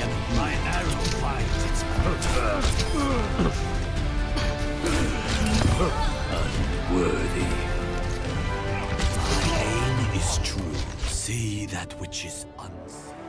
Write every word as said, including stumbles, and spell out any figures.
My arrow finds its purpose. Unworthy. My aim is true. See that which is unseen.